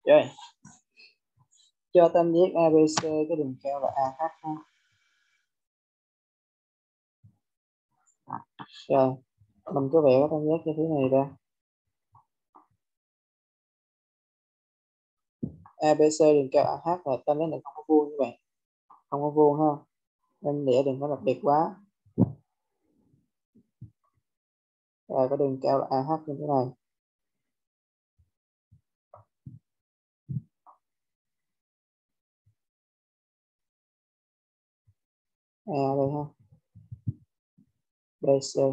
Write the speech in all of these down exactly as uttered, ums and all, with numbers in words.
Rồi, cho tam giác a bê xê cái đường keo là a hát ha. Rồi, mình có vẽ tam giác như thế này ra. a bê xê đường keo a hát là tam giác này không có vuông các bạn, không có vuông ha, nên vẽ đừng có đặc biệt quá. Rồi có đường keo là a hát như thế này. A đây ha, bê xê.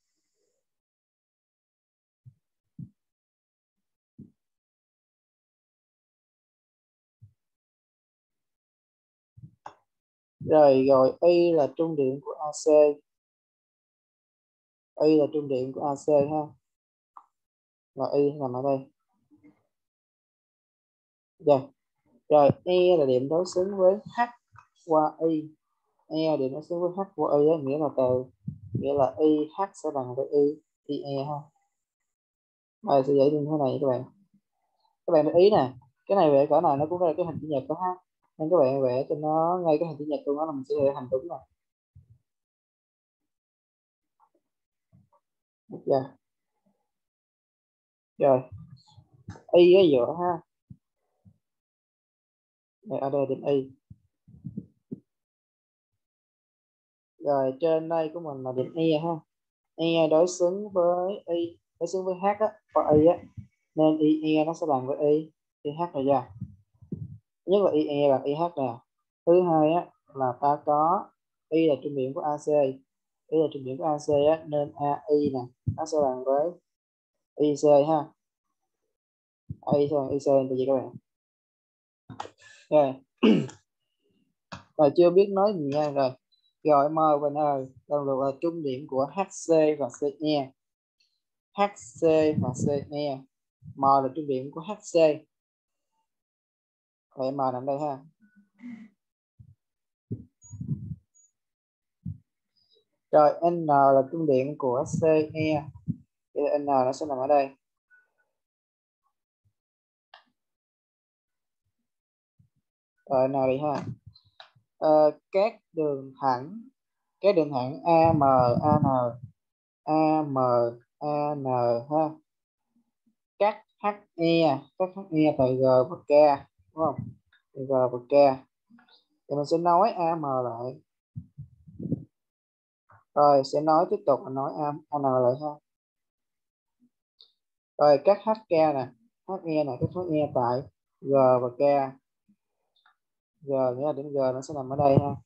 Rồi rồi Y là trung điểm của a xê. Y là trung điểm của a xê ha. Và Y nằm ở đây. Rồi, rồi E là điểm đối xứng với H qua Y. E là điểm đối xứng với H qua Y đó, nghĩa là từ nghĩa là Y H sẽ bằng với Y Y E ha. Rồi sẽ giải như thế này các bạn. Các bạn để ý nè, cái này vẽ cỡ này nó cũng là cái hình chữ nhật đó ha, nên các bạn vẽ cho nó ngay cái hình chữ nhật của nó là mình sẽ vẽ hình đúng rồi. Được chưa? Rồi Y ở giữa ha. Đây, ở đây điểm Y. Rồi trên đây của mình là điểm E ha. E đối xứng với Y, đối xứng với H á, qua Y á, nên I E nó sẽ bằng với Y Y H rồi ra. Nhất là I E bằng I H nè. Thứ hai á là ta có Y là trung điểm của a xê. Y là trung điểm của a xê á, nên a i nè nó sẽ bằng với i xê ha. I sẽ bằng i xê là gì các bạn? Rồi. Rồi chưa biết nói gì nha. Rồi gọi M và N lần lượt là trung điểm của hát xê và xê e. hát xê và xê e. M là trung điểm của hát xê. Vậy M nằm đây ha. Rồi N là trung điểm của xê e. Thì N nó sẽ nằm ở đây. Rồi N đi ha. Ờ, các đường thẳng các đường thẳng a em an a em an ha, các hát e các hát e từ G và K đúng không? Từ G và K thì mình sẽ nói a em lại, rồi sẽ nói tiếp tục là nói a em lại ha. Rồi các hát ca nè, hát e này, các hát e tại G và K. G nghĩa là điểm G nó sẽ nằm ở đây ha.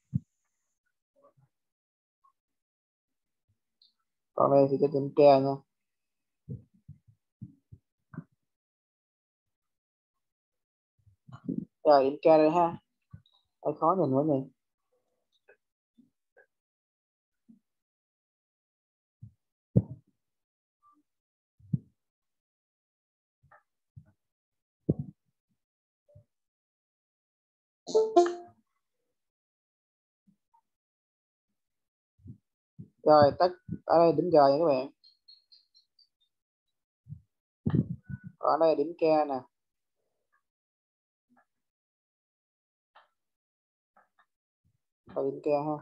Còn đây thì cái điểm K nha. Rồi điểm K đây ha. Hơi khó nhìn quá nhỉ. Rồi tắt ở đây điểm G nha các bạn. Còn ở đây điểm K nè. Rồi điểm K ha.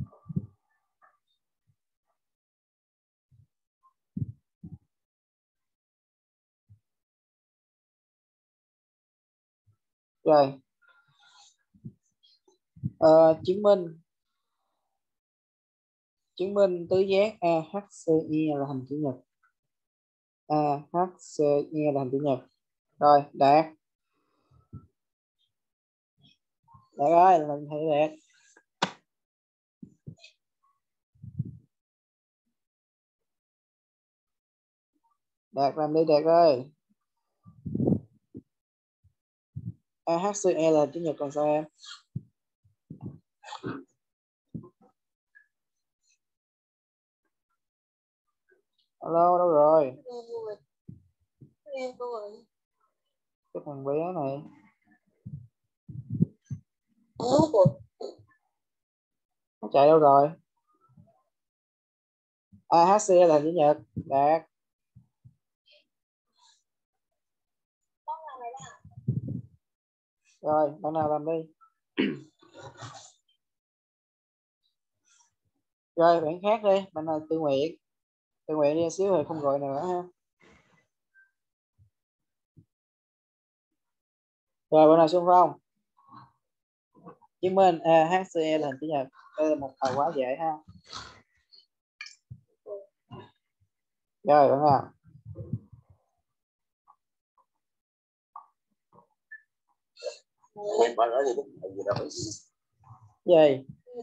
Rồi ờ, chứng minh chứng minh tứ giác a hát xê e là hình chữ nhật. a hát xê e là hình chữ nhật. Rồi Đạt Đạt ơi, mình thấy Đạt Đạt làm đi Đạt ơi. a hát xê e là hình chữ nhật còn sao em? Alo đâu rồi? Cái thằng bé này nó chạy đâu rồi? a hát xê là hình chữ nhật. Đạt Rồi bạn nào làm đi. Rồi bạn khác đi, bạn nào tự nguyện. Tự nguyện đi xíu rồi không gọi nữa ha. Rồi bạn nào xung phong. Chứng minh a hát xê e là hình chữ nhật. Đây là một bài quá dễ ha. Rồi bạn nào. Em có nói gì đâu. Gì?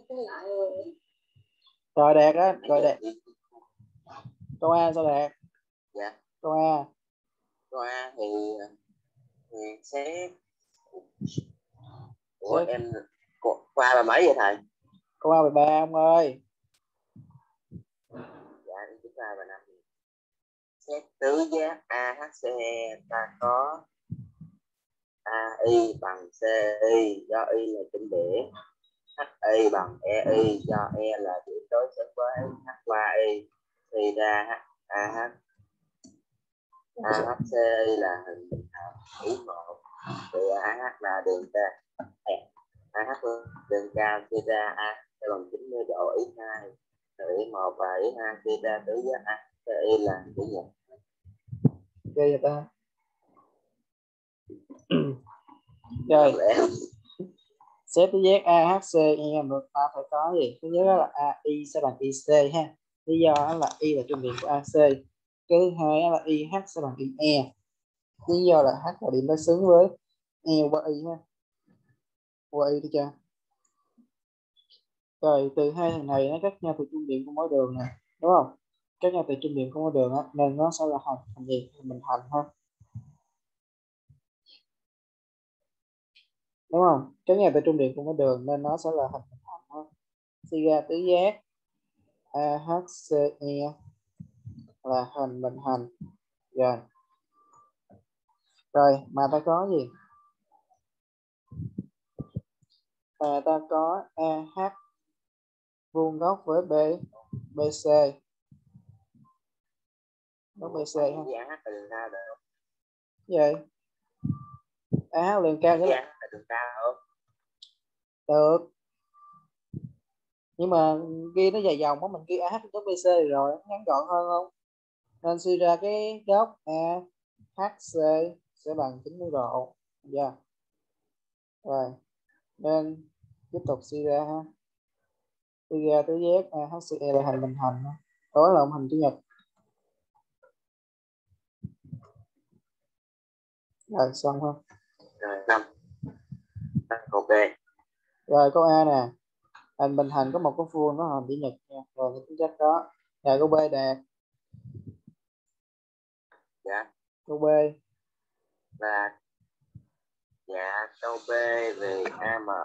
Rồi đẹp đó, rồi đẹp. Câu A sao đẹp? Dạ. Câu A. Câu A thì thì sẽ của Sẽ... em qua là mấy vậy thầy? Câu A bài ba ông ơi. Dạ chúng ta bài năm. Xét tứ giác a hát xê e ta có a i bằng xê i do y là kinh điển, hát i bằng e i do e là điểm đối xứng với h qua i, thì ra a hát a hát xê i là hình bình thẳng ý một, thì a hát là đường ca a hát đường cao, thì ra a sẽ bằng chín mươi độ ý hai, ý một và ý hai, thì ra tứ giác a hát xê i là chữ nhật. Ghê vậy ta. Rồi. Xếp tứ giác a hát xê e được ta phải có gì? Thứ nhất là a i sẽ bằng i xê ha. Lý do là y là trung điểm của a xê. Cái thứ hai là i hát sẽ bằng i e. Lý do là h là điểm đối xứng với e qua y ha. Qua y được chưa? Rồi từ hai thằng này nó cách nhau từ trung điểm của mỗi đường nè, đúng không? Cách nhau từ trung điểm của mỗi đường á, nên nó sẽ là thành thành gì? Mình thành ha. Đúng không? Cách nhau từ trung điểm của mỗi đường nên nó sẽ là thành bình thành ha. Suy ra tứ giác a hát xê e là hình bình hành. Rồi. Rồi mà ta có gì? À, ta có a hát vuông góc với B, bê xê. Góc bê xê ha. a hát là đường cao được. Vậy. a hát đường cao nghĩa là đường cao không? được. Nhưng mà ghi nó dài dòng á, mình ghi a hát góc bê xê rồi ngắn gọn hơn không? Nên suy ra cái góc a hát xê sẽ bằng chín mươi độ. Yeah. Rồi. Nên tiếp tục suy ra ha. Suy ra tứ giác a hát xê e là hình bình hành. Đó là hình chữ nhật. Rồi xong không? Rồi năm. Câu B. Rồi câu A nè. Hình bình hành có một cái vuông nó hình chữ nhật nha. Rồi cái tính chất đó. Rồi câu B đạt. Dạ. Câu B Là dạ câu B về a em.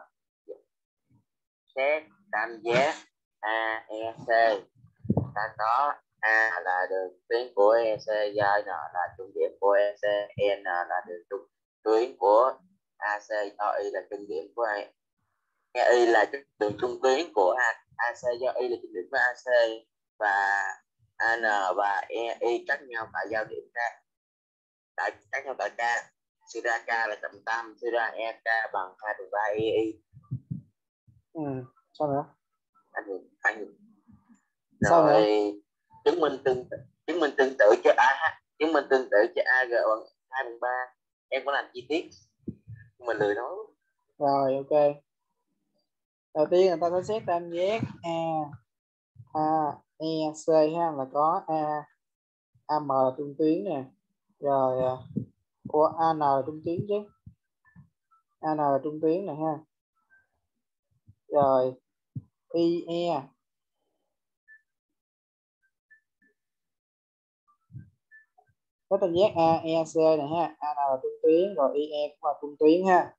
Xét tam giác a e xê, ta có A là đường tuyến của e xê, do N là trung điểm của e xê, N là đường trung tuyến của a xê, do Y là trung điểm của E, Y là đường trung tuyến của a xê, do Y là trung điểm của a xê, và N và E, Y cách nhau tại giao điểm K, tại cách nhau tại K, suy ra K là trọng tâm, suy ra e ca bằng hai phần ba E Y. ừ. Sao nữa? Anh nhìn, anh nhìn. Sao Rồi nữa? chứng minh tương tự, chứng minh tương tự cho a hát, chứng minh tương tự cho a g bằng hai phần ba. Em có làm chi tiết nhưng mà lười nói. Rồi ok. Đầu tiên người ta có xét tam giác a a e c ha, là có a am là trung tuyến nè, rồi của an là trung tuyến chứ, an là trung tuyến nè ha, rồi ie có tam giác a e c này ha, a là trung tuyến, rồi ie cũng là trung tuyến ha,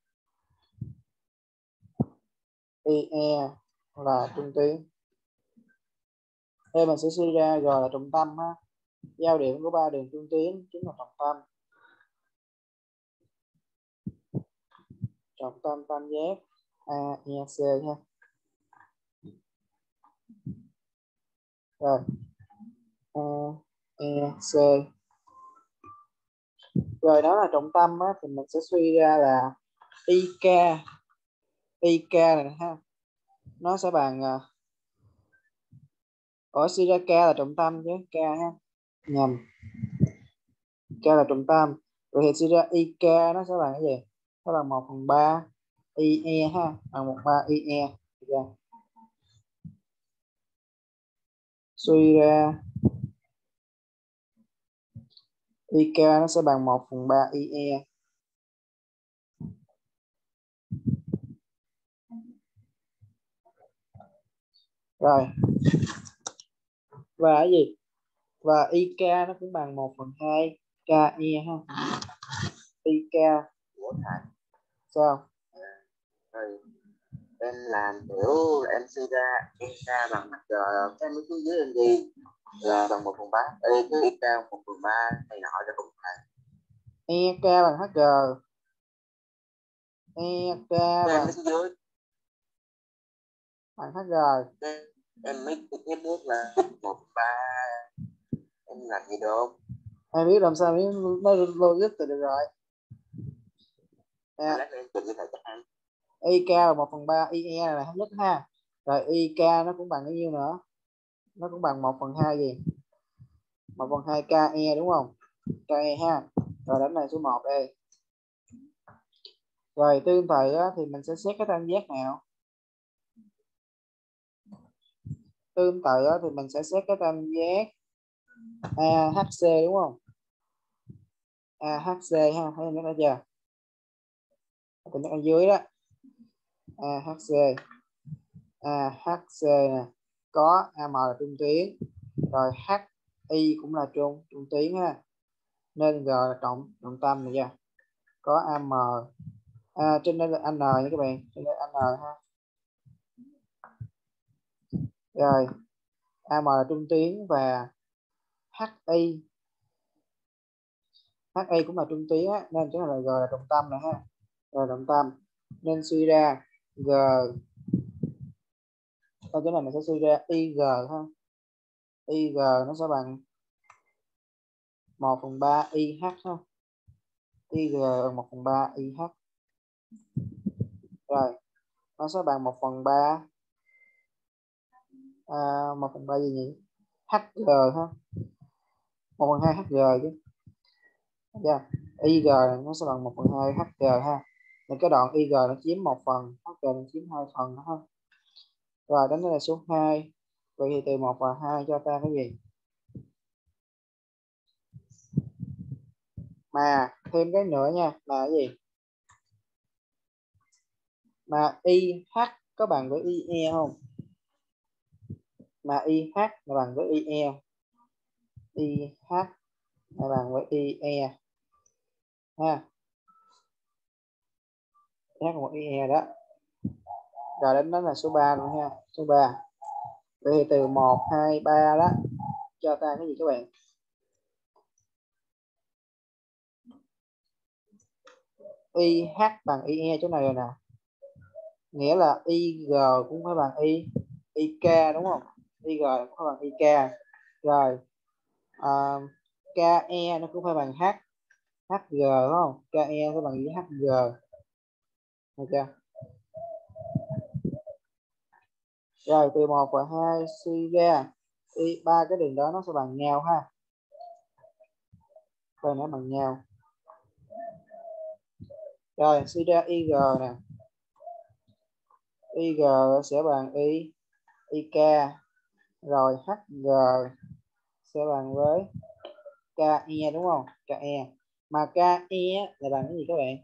ie là trung tuyến. Đây mình sẽ suy ra rồi là trọng tâm ha, giao điểm của ba đường trung tuyến chính là trọng tâm. Trọng tâm tam giác a e c ha. Rồi a e c, rồi đó là trọng tâm á, thì mình sẽ suy ra là ik ik này ha, nó sẽ bằng uh, ở suy ra k là trọng tâm chứ, k ha, nhầm, k là trọng tâm, rồi thì suy ra ik nó sẽ bằng cái gì, nó bằng một phần ba ie ha, bằng một ba ie. Yeah. Suy ra ik nó sẽ bằng một phần ba ie. Rồi, và cái gì, và ik nó cũng bằng một phần hai ki ha, ik của thầy. sao? Rồi em làm kiểu em suy ra ik bằng h cái mấy thứ dưới em gì là bằng một phần ba, ê cái ik một phần ba này nọ cho cùng thầy. Ik bằng hg, ik bằng Em dưới bằng hg. em, em mấy cái nước là một phần ba, em làm gì được. Em biết làm sao biết nó logic từ được rồi. À. Em tự như thầy chắc ăn. Ik là một phần ba ie là thống nhất ha, rồi ik nó cũng bằng bao nhiêu nữa, nó cũng bằng một phần hai gì, một phần hai ke đúng không, ke ha. Rồi đánh này số một đây. Rồi tương tự á, thì mình sẽ xét cái tam giác nào, tương tự á, thì mình sẽ xét cái tam giác a hát xê đúng không, a hát xê ha, thấy nó chưa, cái ở dưới đó, a hát xê, a hát xê nè, có am là trung tuyến, rồi hi cũng là trung trung tuyến ha, nên g là trọng trọng tâm này chưa, có am, à, trên đây là n nha các bạn, trên đây n ha. Rồi am là trung tuyến và hi hi cũng là trung tuyến á, nên chúng là g là trọng tâm này ha, rồi trọng tâm nên suy ra g, ở chỗ này mình sẽ suy ra ig ha, ig nó sẽ bằng một phần ba ih ha, ig bằng một phần ba ih, rồi nó sẽ bằng một phần ba à, một phần ba gì nhỉ, hg ha, một phần hai hg chứ. Yeah. ig nó sẽ bằng một phần hai hg ha, nên cái đoạn ig nó chiếm một phần, hg nó chiếm hai phần đó ha. Rồi đến đây là số hai, vậy thì từ một và hai cho ta cái gì, mà thêm cái nữa nha, là cái gì, mà ih có bằng với ie không, mà ih là bằng với ie, ih là bằng với ie ha, h một ie đó. Rồi đến đó là số ba luôn ha, số ba, vậy thì từ một hai ba đó cho ta cái gì các bạn, ih bằng ie chỗ này rồi nè, nghĩa là ig cũng phải bằng i ik đúng không, ig cũng phải bằng ik, rồi à, ke nó cũng phải bằng h hg đúng không, ke phải bằng với hg, được chưa. Rồi từ một và hai suy ra y ba cái đường đó nó sẽ bằng nhau ha, đây nó bằng nhau. Rồi suy ra ig nè, ig sẽ bằng y ik, rồi hg sẽ bằng với ke đúng không, ke, mà ke là bằng cái gì các bạn,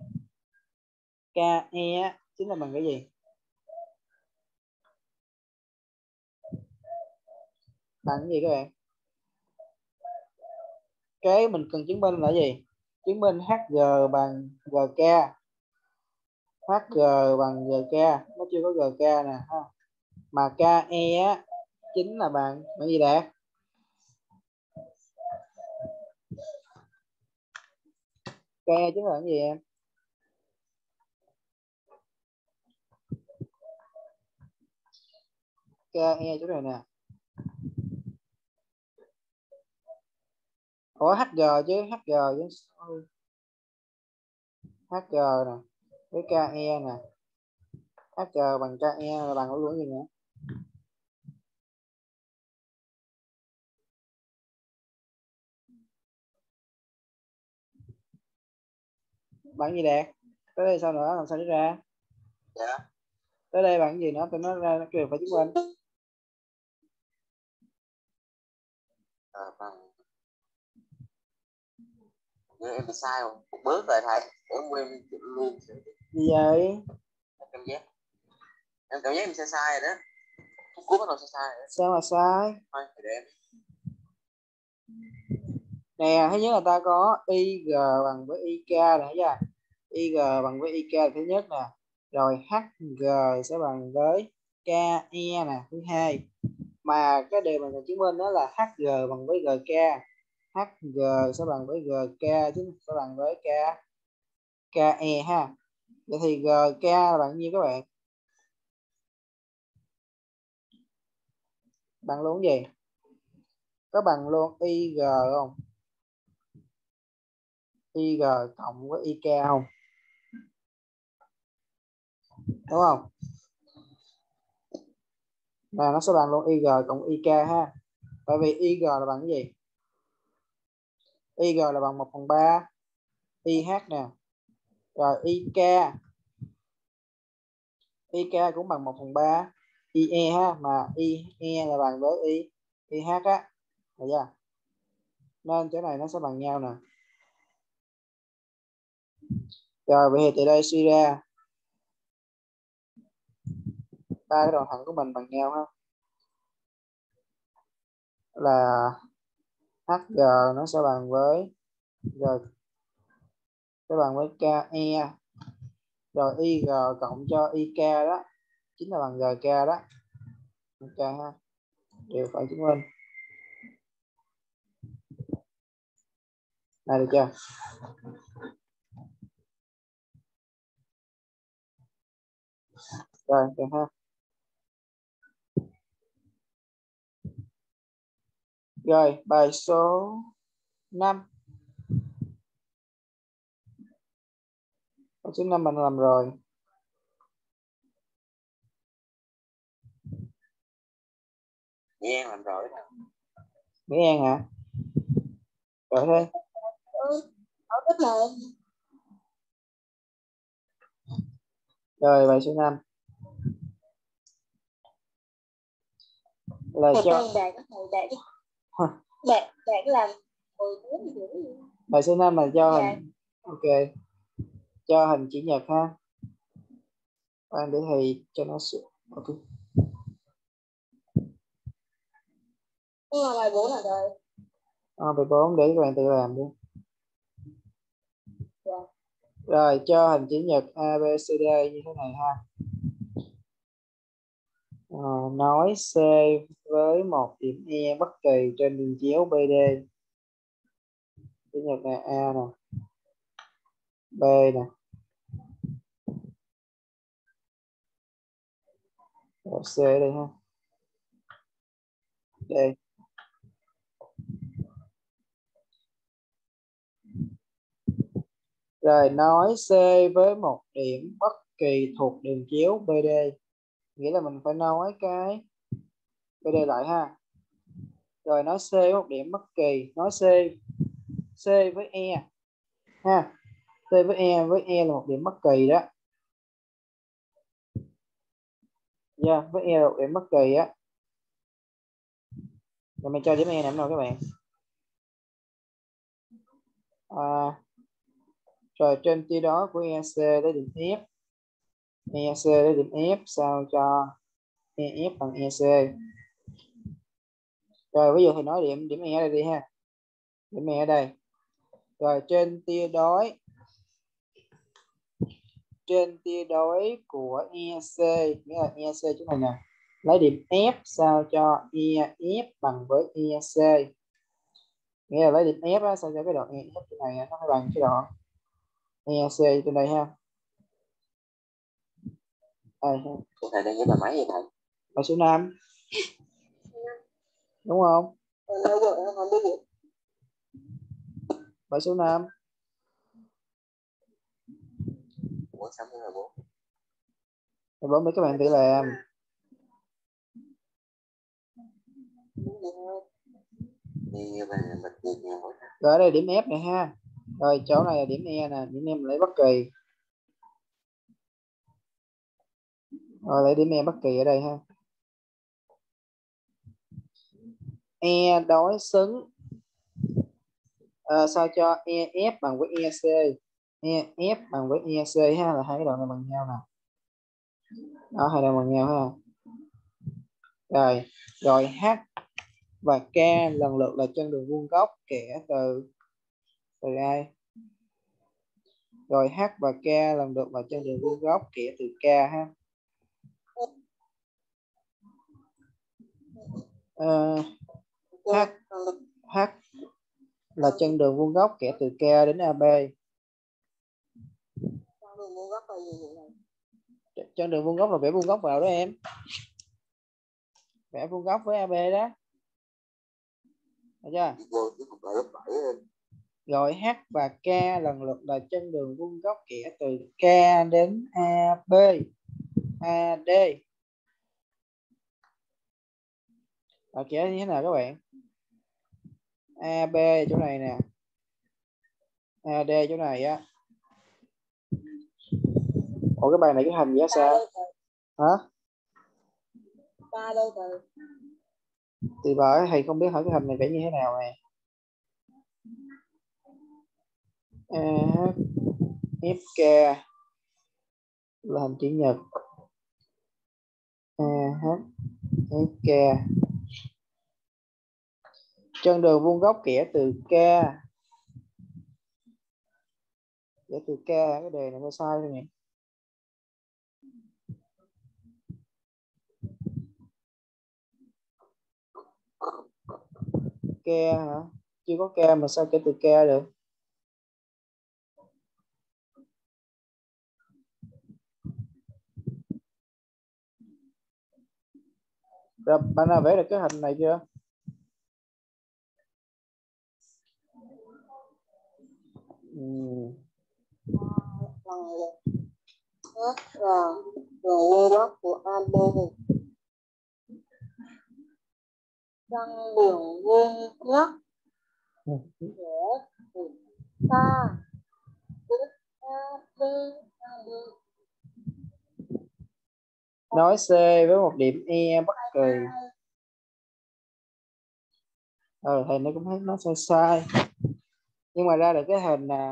ke chính là bằng cái gì, bằng cái gì các bạn, cái mình cần chứng minh là gì, chứng minh hg bằng gk, hg bằng gk, nó chưa có gk nè ha, mà ke chính là bằng cái gì đạt, ke chính là cái gì em, ke chỗ này nè, ủa hg chứ, hg chứ, hg nè, với ca e nè, H bằng ca e là bằng với gì nữa? Bằng gì đẹp? Tới đây sao nữa, làm sao đi ra? Dạ. Tới đây bằng gì nữa? Tôi nói ra nó kêu phải chứng minh. À, bằng nhưng em bị sai không? Một bước rồi thầy, em quên luôn. Gì vậy? Em cảm giác em cảm giác em sai sai rồi đó. Phút cuối bắt đầu sai sai rồi đó. Sao mà sai? Thôi thì để em. Nè, thứ nhất là ta có i g bằng với ik này, thấy chưa? i g bằng với ik là thứ nhất nè, rồi hg sẽ bằng với ke nè, thứ hai. Mà cái điều mình cần chứng minh đó là hg bằng với gk, hg sẽ bằng với gk chứ sẽ bằng với k ke ha. Vậy thì gk là bằng nhiêu các bạn? Bằng luôn gì? Có bằng luôn ig không? ig cộng với ik không? Đúng không? Là nó sẽ bằng luôn ig cộng ik ha. Tại vì ig là bằng cái gì? Ig là bằng một phần ba ih nè. Rồi ik ik cũng bằng một phần ba ie ha, mà ie là bằng với i ih á, được chưa? Nên chỗ này nó sẽ bằng nhau nè. Rồi vậy thì từ đây suy ra ba cái đoạn thẳng của mình bằng nhau ha, là hg nó sẽ bằng với g sẽ bằng với ke, rồi ig cộng cho ik đó chính là bằng gk đó. Ok ha, đều phải chứng minh này, được chưa? Rồi được ha. Rồi bài số năm. Bài số năm mình làm rồi. Mỹ An làm rồi đó. Mỹ An hả? Rồi thôi. Ừ, ở cái một. Rồi bài số năm là Thầy cho con bạn thầy bạn bạn bạn làm mười bốn rưỡi. bài số năm là cho Dạ. hình, ok, cho hình chữ nhật ha. Khoan để thầy cho nó sửa. Ok. Nhưng mà bài bốn là rồi. À, bài bốn để các bạn tự làm đi. Dạ. Rồi cho hình chữ nhật a bê xê đê như thế này ha. À, nói C với một điểm E bất kỳ trên đường chéo bê đê. Chữ nhật này A nè, B nè, rồi C đây ha, đây. Rồi nói C với một điểm bất kỳ thuộc đường chéo bê đê, nghĩa là mình phải nói cái bê đê lại ha. Rồi nói C với một điểm bất kỳ, nói C C với E ha, C với E với E là một điểm bất kỳ đó. Yeah, với E là một điểm bất kỳ á. Rồi mình cho điểm E nằm đâu các bạn? À, rồi trên tia đó của e xê tới điểm F, e xê tới điểm F sao cho e ép bằng e xê. Rồi ví dụ thì nói điểm điểm E đây đi ha, điểm E ở đây. Rồi trên tia đối, trên tia đối của e xê, nghĩa là e xê chỗ này nè, lấy điểm F sao cho e ép bằng với e xê, nghĩa là lấy điểm F á, sao cho cái đoạn e ép chỗ này nó phải bằng cái đoạn e xê trên đây ha. Đây ha. Thầy đang viết bài mấy vậy thầy? Bài số năm đúng không? Bài số năm. Ủa ủa sao mới là bốn? Rồi bốn mấy các bạn tự làm. Đi về bật gì nhiều quá. Rồi ở đây điểm F này ha. Rồi chỗ này là điểm E nè, điểm E mình lấy bất kỳ. Rồi lấy điểm E bất kỳ ở đây ha. E đối xứng. À, sao cho E F bằng với E C. E F bằng với E C ha, là hai cái đoạn này bằng nhau nè. Đó, hai đoạn bằng nhau ha. Rồi, rồi H và K lần lượt là chân đường vuông góc kẻ từ từ ai? Rồi H và K lần lượt là chân đường vuông góc kẻ từ K ha. Uh, H H là chân đường vuông góc kẻ từ K đến A B. Đường vuông góc là gì vậy? Chân đường vuông góc là vẽ vuông góc vào đó em. Vẽ vuông góc với A B đó. Được chưa? Rồi H và K lần lượt là chân đường vuông góc kẻ từ K đến A B, A D. Rồi kẻ như thế nào các bạn? A B chỗ này nè, A D chỗ này á. Ủa cái bài này cái hình gì á sao? Hả? Ba đâu rồi? Thì bởi thầy không biết hỏi cái hình này vẽ như thế nào nè. A F K là hình chữ nhật. A H F K chân đường vuông góc kẻ từ K. Kẻ từ K, cái đề này nó sai rồi nè. K hả? Chưa có K mà sao kẻ từ K được? Rồi bạn nào vẽ được cái hình này chưa? Ừ. H là đường vuông góc của A B. Chân đường vuông góc của K đến A B. Nói C với một điểm E bất kỳ. Ừ, thầy nó cũng thấy nó sai sai. Nhưng mà ra được cái hình là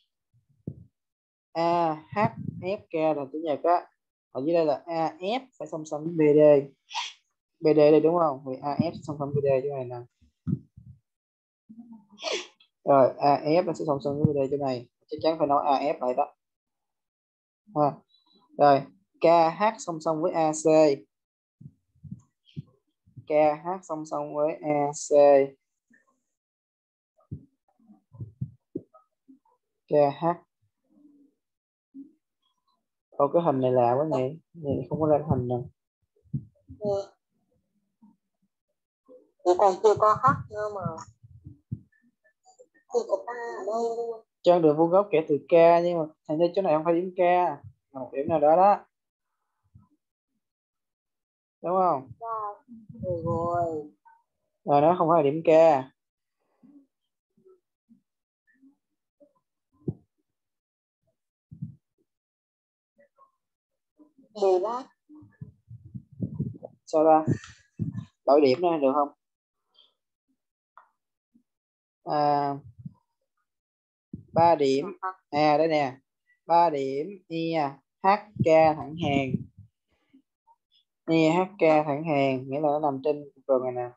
A H F K là chữ nhật á. Ở dưới đây là A F phải song song với B D. B D đây đúng không? Vì A F song song với B D chỗ này nè. Rồi A F nó sẽ song song với B D chỗ này. Chắc chắn phải nói A F lại đó. Ha. Rồi K H song song với A C. K H song song với A C. K H. Ồ cái hình này lạ quá nhỉ. Nhìn không có ra hình nè. Ừ. Còn chưa có H nữa mà. Chưa có A ở đâu luôn. Chân đường vuông góc kẻ từ K, nhưng mà thành ra chỗ này không phải điểm K, một điểm nào đó đó, đúng không? Ừ rồi. Rồi nó không phải là điểm K. Đề bác. Sao ra? Đổi điểm này được không? À, ba điểm à đây nè, ba điểm E H K thẳng hàng. E H K thẳng hàng nghĩa là nó nằm trên trục đường này nè.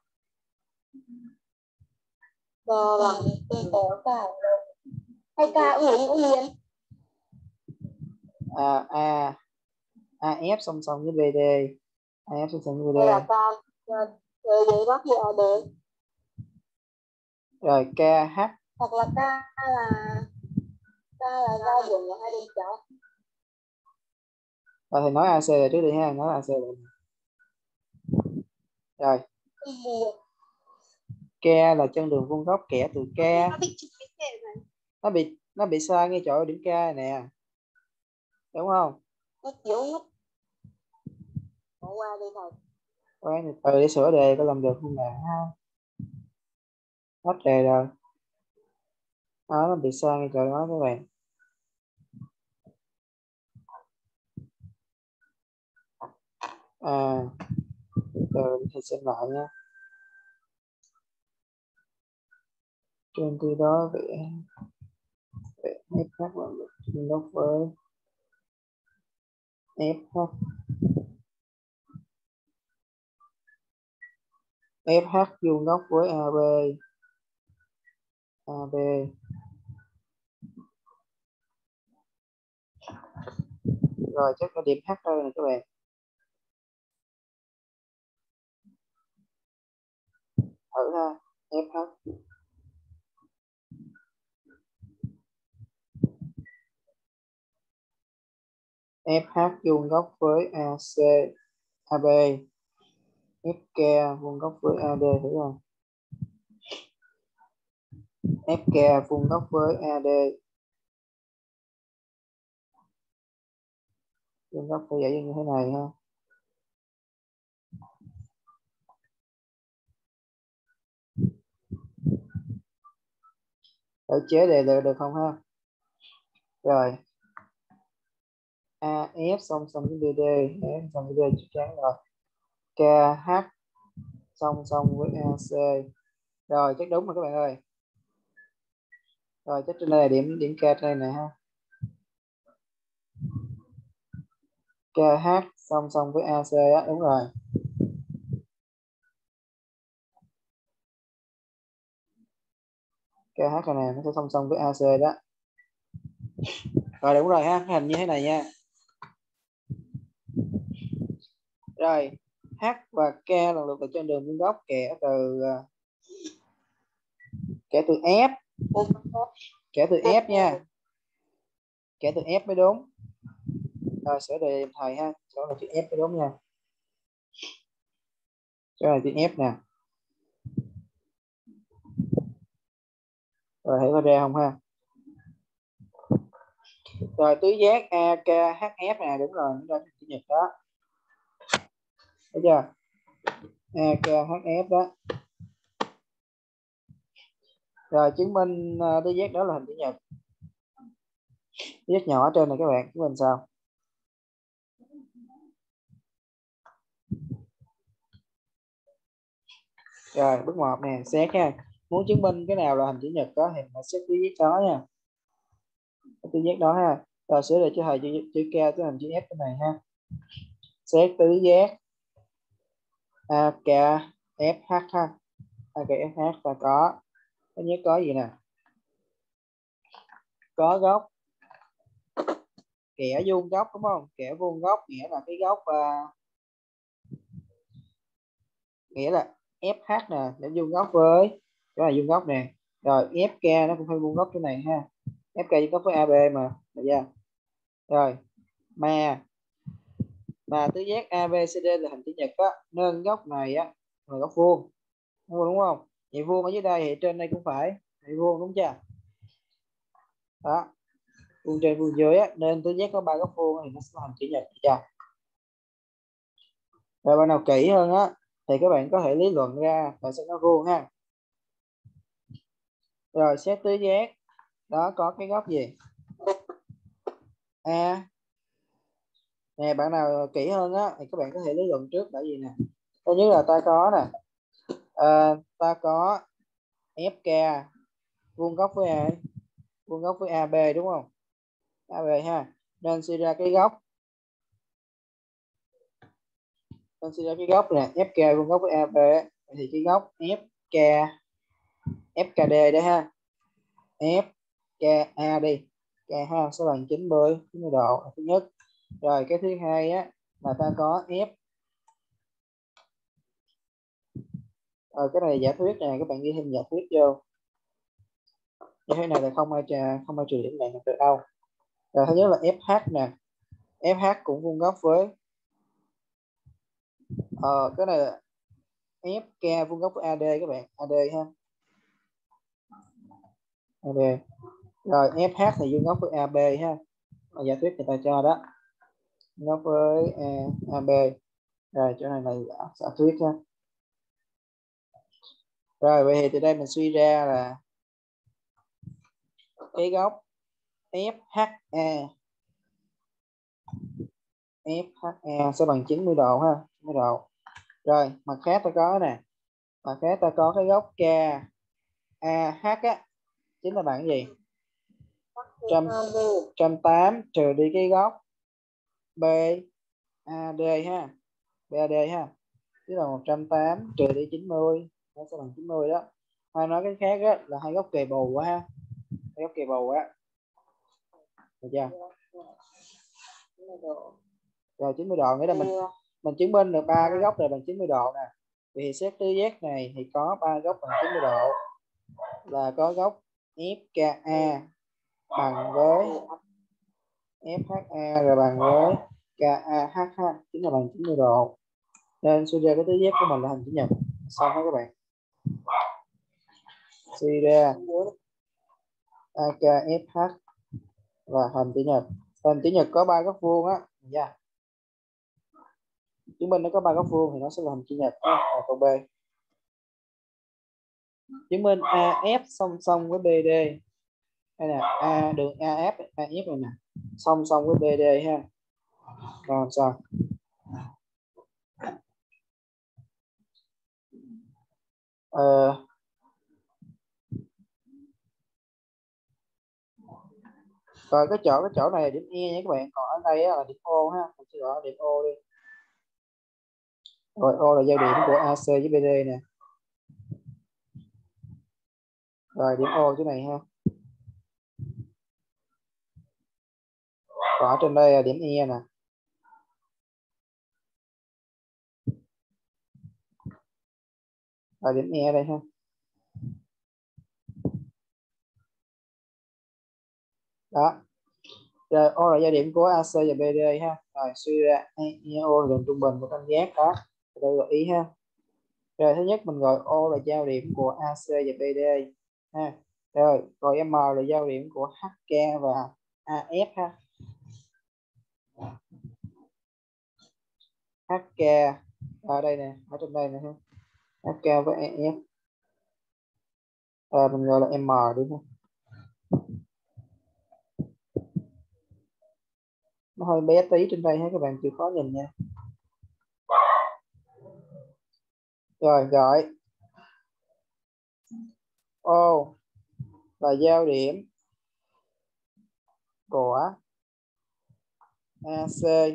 Và bằng tên có cả hay ca ủi ủi liền. À, A A F song song với B D. A F song song với B D. Đây là ca dưới dưới bác thì ở đấy. Rồi K H Hoặc là ca là ca là giao điểm của hai điểm cháu. Rồi thì nói A C là trước đi ha, nói A C rồi. Rồi K là chân đường vuông góc kẻ từ K. Nó bị nó bị nó bị sai ngay chỗ điểm K nè. đúng không? Mất dữ mất. Bỏ qua đi thầy. Quán từ từ để sửa đề có làm được không nè ha. Hết đề rồi. Đó, nó bị sai ngay trời nói các bạn. À, từ thì xem lại nha. Trên từ đó vẽ vẽ ép hát bằng được chung góc với ép hát. ép hát vuông góc với a bê. a bê. Rồi chắc có điểm H đây này các bạn. Thử ha, ép hát. ép hát vuông góc với a xê, a bê. ép ca vuông góc với a đê, thử không? ép ca vuông góc với a đê. Vuông góc phải vậy như thế này ha. Để chế đề được được không ha? Rồi. a ép song song với bê đê, ép song với bê đê chắc chắn rồi. ca hát song song với a xê. Rồi chắc đúng rồi các bạn ơi. Rồi chắc trên đây là điểm điểm K trên đây nè ha. ca hát song song với a xê á, đúng rồi. ca hát này nó sẽ song song với a xê đó. Rồi đúng rồi ha, cái hình như thế này nha. Rồi H và K lần lượt là trên đường vuông góc kẻ từ kẻ từ F, kẻ từ F nha, kẻ từ F mới đúng. Rồi sửa đề thầy ha, số là chữ F mới đúng nha. Số là chữ F nè. Rồi thấy có ra không ha? Rồi tứ giác a ca hát ép nè, đúng rồi, nó ra chữ nhật đó. Thấy chưa? a ca hát ép đó. Rồi chứng minh uh, tứ giác đó là hình chữ nhật. Tứ giác nhỏ ở trên này các bạn, chứng minh sao? Rồi bước một nè, xét ha. Muốn chứng minh cái nào là hình chữ nhật đó thì mình xét tứ giác đó nha. Tứ giác đó ha. Rồi sửa đề cho thầy chữ, chữ K tới hình chữ F cái này ha. Xét tứ giác a ca ép hát ha. a ca ép hát và có thứ nhất có gì nè? Có góc kẻ vuông góc đúng không? Kẻ vuông góc nghĩa là cái góc uh, nghĩa là ép hát nè, để vuông góc với cái là vuông góc nè. Rồi ép ca nó cũng phải vuông góc cái này ha. ép ca vuông góc với a bê mà, được chưa? Rồi mà mà tứ giác a bê xê đê là hình chữ nhật á, nên góc này á là góc vuông, đúng không? Vậy vuông ở dưới đây thì trên đây cũng phải thì vuông, đúng chưa? Đó, vuông trên vuông dưới á, nên tứ giác có ba góc vuông thì nó sẽ là hình chữ nhật, được chưa? Rồi bạn nào kỹ hơn á thì các bạn có thể lý luận ra tại sao nó vuông ha. Rồi xét tứ giác đó có cái góc gì? A. Nè, bạn nào kỹ hơn á thì các bạn có thể lý luận trước, bởi vì nè, thứ nhất là ta có nè, à, ta có ép ca vuông góc với ai? Vuông góc với a bê đúng không? a bê ha, nên suy ra cái góc nên suy ra cái góc nè, ép ca vuông góc với a bê thì cái góc ép ca ép ca đê đấy ha, ép ca a đi, ca ha sẽ bằng chín mươi chín mươi độ thứ nhất. Rồi cái thứ hai á là ta có ép. Rồi cái này giả thuyết nè, các bạn ghi thêm giả thuyết vô. Như thế này là không ai trà không ai trừ điểm này được đâu. Rồi thứ nhất là ép hát nè, ép hát cũng vuông góc với ờ, cái này là ép ca vuông góc với a đê các bạn, a đê ha, a đê. Rồi ép hát thì vuông góc với a bê ha. Là giả thuyết người ta cho đó, nó với A, a b. Rồi chỗ này là giả, giả thuyết ha. Rồi vậy thì từ đây mình suy ra là cái góc ép hát a ép hát a sẽ bằng chín mươi độ ha, chín mươi độ. Rồi mặt khác ta có nè, mặt khác ta có cái góc K A H á, chính là bằng gì? một trăm tám trừ đi cái góc B A D ha, B A D ha, tức là một trăm tám trừ đi chín mươi, nó sẽ bằng chín mươi đó. Hay nói cái khác á, là hai góc kề bù quá ha, hai góc kề bù á, được chưa? Rồi chín mươi độ nghĩa là mình mình chứng minh được ba cái góc này bằng chín mươi độ nè. Vì xét tứ giác này thì có ba góc bằng chín mươi độ, là có góc ép ca a bằng với ép hát a rồi bằng với ca a hát ha, chính là bằng chín mươi độ. Nên suy ra cái tứ giác của mình là hình chữ nhật. Xong hết các bạn. Suy ra a ca ép hát và hình chữ nhật. Hình chữ nhật có ba góc vuông á, yeah. Chứng minh nó có ba góc vuông thì nó sẽ là hình chữ nhật. À, câu B. Chứng minh a ép song song với bê đê. Đây nè, A đường a ép a ép này nè, song song với bê đê ha. Rồi sao? Ờ, rồi cái chỗ cái chỗ này là điểm E nha các bạn, còn ở đây là điểm O ha, mình sẽ gọi điểm O đi. Rồi O là giao điểm của a xê với bê đê nè. Rồi điểm O chỗ này ha. Còn ở trên đây là điểm E nè. Rồi điểm E đây ha. Đó. Rồi O là giao điểm của a xê và bê đê ha. Rồi suy ra E O là đường trung bình của tam giác đó. Đây gọi ý ha. Rồi thứ nhất mình gọi O là giao điểm của a xê và bê đê ha. Rồi gọi M là giao điểm của hát ca và a ép ha. hát ca ở đây nè, ở trên đây nè ha. hát ca với a ép. À, mình gọi là M đi ha. Nó hơi bé tí trên đây ha, các bạn chịu khó nhìn nha. Rồi gọi O là giao điểm của a xê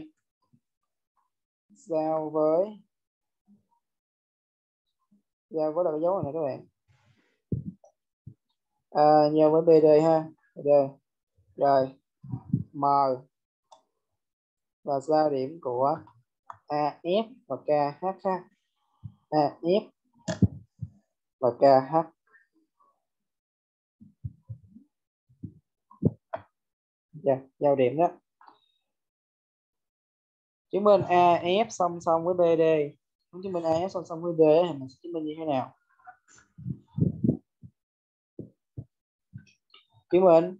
giao với giao với là cái dấu này các bạn, à, giao với bê đê ha, bê đê. Rồi M là giao điểm của a ép và ca hát ha, a ép và ca hát. Yeah, giao điểm đó. Chứng minh a ép song song với bê đê. Muốn chứng minh a ép song song với bê đê thì mình sẽ chứng minh như thế nào? Chứng minh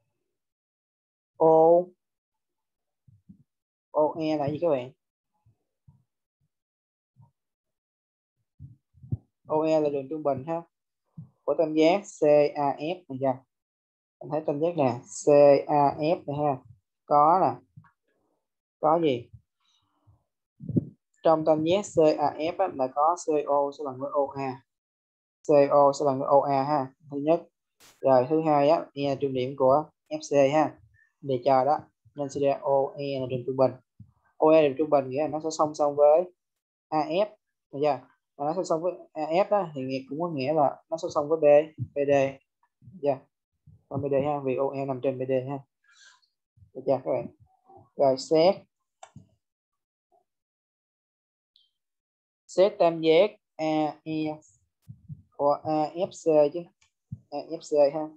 O O E là gì các bạn? O E là đường trung bình ha của tam giác xê a ép này nha. Mình thấy tam giác nè, xê a ép này ha. Có nè. Có gì? Trong tam giác xê a ép á, là có xê o sẽ bằng với o a. xê o sẽ bằng với o a ha. Thứ nhất. Rồi thứ hai á, E là trung điểm của ép xê ha. Để cho đó. Nên sẽ ra o e là đường trung bình. o e là đường trung bình nghĩa là nó sẽ song song với a ép. Được chưa? Và nó song song với a ép đó thì cũng có nghĩa là nó song song với B, bê đê. Được chưa? Còn bê đê ha, vì o e nằm trên bê đê ha. Được chưa các bạn? Rồi xét xét tam giác a e của a ép xê chứ, a ép xê ha.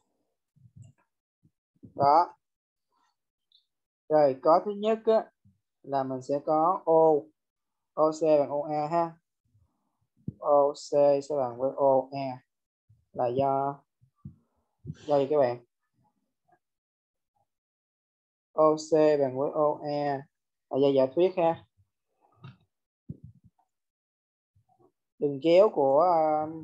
Đó. Rồi có thứ nhất á, là mình sẽ có O o xê bằng o a ha. o xê sẽ bằng với o a là do do gì các bạn? ô xê bằng với ô e là do giả thuyết ha. Đường chéo của uh,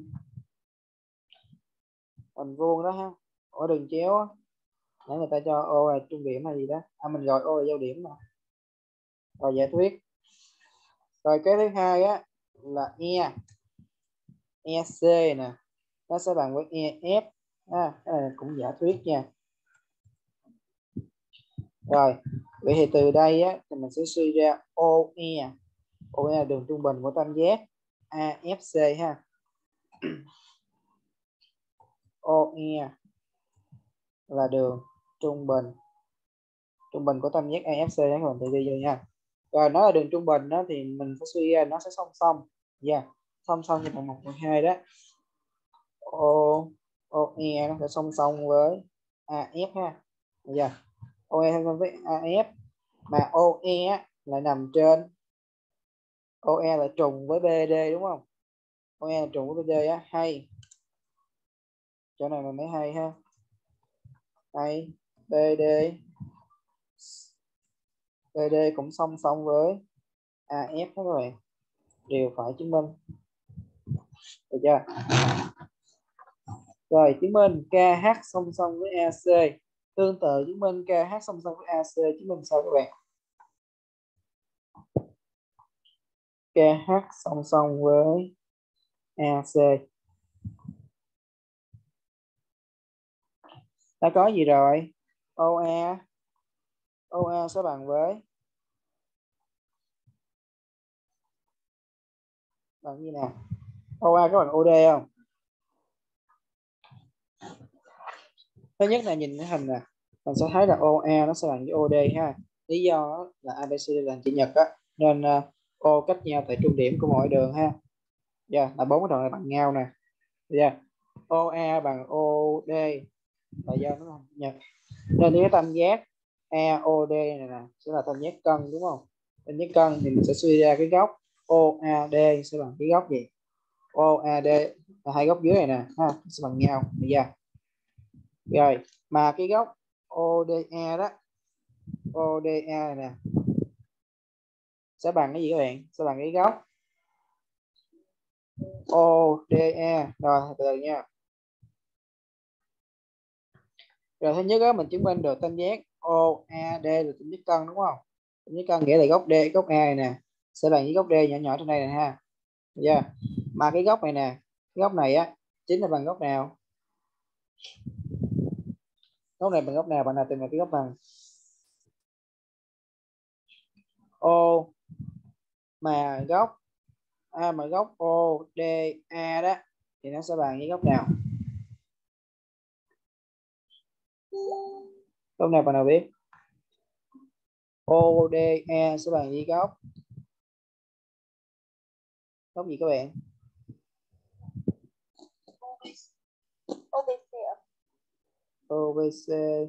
hình vuông đó ha, ở đường chéo á, nãy người ta cho ô là trung điểm hay gì đó, à mình gọi ô là giao điểm mà. Rồi giả thuyết. Rồi cái thứ hai á là e EC nè, nó sẽ bằng với e ép, à, cái này cũng giả thuyết nha. Rồi vậy thì từ đây á thì mình sẽ suy ra ô e, ô e là đường trung bình của tam giác a ép xê ha. ô e là đường trung bình trung bình của tam giác a ép xê, các bạn tự ghi vô nha. Rồi nó là đường trung bình đó thì mình phải suy ra nó sẽ song song, yeah, song song như bằng một phần hai đó. O ô e nó sẽ song song với a ép ha, yeah. ô e song song với a ép mà ô e lại nằm trên, ô e là trùng với bê đê đúng không? ô e là trùng với bê đê á, hay chỗ này mình mới hay ha, hay bê đê bê đê cũng song song với a ép đó các bạn, đều phải chứng minh, được chưa? Rồi chứng minh ca hát song song với a xê, tương tự chứng minh ca hát song song với a xê chứng minh sao các bạn? ca hát song song với a xê ta có gì rồi? ô e ô e sẽ bằng với bằng gì nè? ô e có bằng ô đê không? Thứ nhất là nhìn cái hình nè, mình sẽ thấy là ô e nó sẽ bằng với ô đê ha. Lý do là a bê xê là chữ nhật á, nên uh, ô cách nhau tại trung điểm của mỗi đường ha. Dạ, yeah, là bốn cái đoạn này bằng nhau nè. Dạ. Yeah. ô e bằng ô đê là do nó là nhật. Nên cái tam giác e ô đê này nè sẽ là tam giác cân đúng không? Tam giác cân thì mình sẽ suy ra cái góc ô a đê sẽ bằng cái góc gì? ô a đê là hai góc dưới này nè ha, sẽ bằng nhau. Được chưa? Rồi, mà cái góc ô đê e đó, ô đê e này nè sẽ bằng cái gì các bạn? Sẽ bằng cái góc ô đê e. Rồi từ từ nha. Rồi thứ nhất đó, mình chứng minh được tam giác ô a đê là tam giác cân đúng không? Tam giác cân nghĩa là góc D, góc A này nè sẽ bằng với góc D nhỏ nhỏ trên đây này ha. Được chưa? Mà cái góc này nè, cái góc này á chính là bằng góc nào? Góc này bằng góc nào? Bạn nào tìm được cái góc bằng ô mà góc A mà góc ô đê a đó thì nó sẽ bằng với góc nào? Góc nào bạn nào biết? ô đê e sẽ bằng với góc góc gì các bạn? ô bê xê ạ. ô bê xê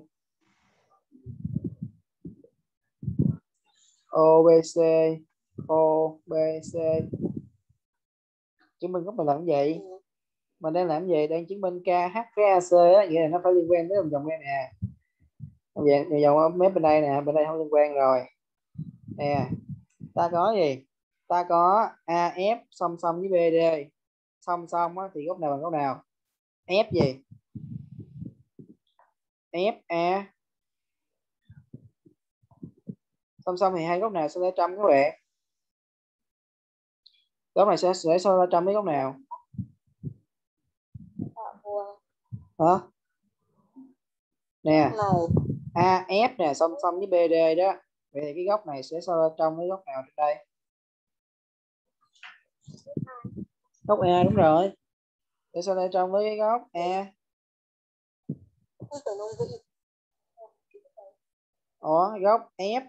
ô bê xê ô bê xê chứng minh góc này làm gì? Mình đang làm gì? Đang chứng minh ca hát với a xê á, vậy là nó phải liên quan tới dòng em nè. Vậy dòng mép bên đây nè, bên đây không liên quan rồi nè. Ta có gì? Ta có a ép song song với bê đê song song á, thì góc nào bằng góc nào? F gì? ép a song song thì hai góc nào sẽ lấy trăm các bạn? Góc này sẽ sẽ so ra trăm với góc nào? Hả? Nè, a ép nè song song với bê đê đó. Vậy thì cái góc này sẽ so ra trong với góc nào trên đây? Góc A đúng rồi. Để so ra trong với cái góc A. Ủa, góc F.